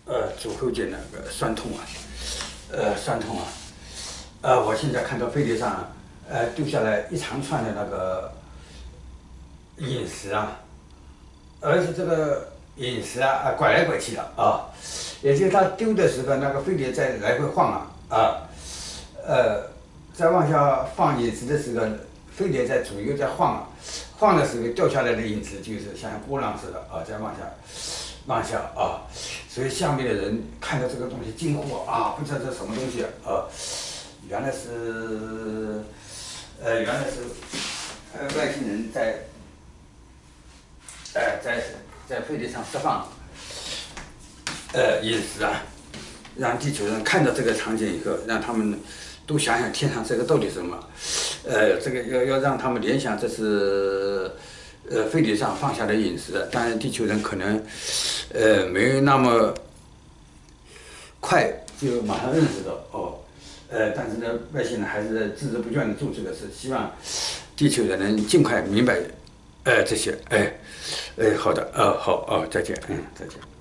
足后腱那个酸痛啊，酸痛啊，我现在看到飞碟上，丢下来一长串的那个饮食啊，而且这个饮食拐来拐去的啊，也就是他丢的时候，那个飞碟在来回晃在往下放饮食的时候，飞碟在左右在晃的时候掉下来的饮食就是像波浪似的在往下所以下面的人看到这个东西惊呼不知道这是什么东西原来是外星人在飞碟上释放饮食让地球人看到这个场景以后，让他们都想想天上这个到底是什么，这个要让他们联想这是飞碟上放下的饮食，当然地球人可能没有那么快就马上认识到但是呢，外星人还是孜孜不倦地做这个事，希望地球人能尽快明白这些好的好再见再见。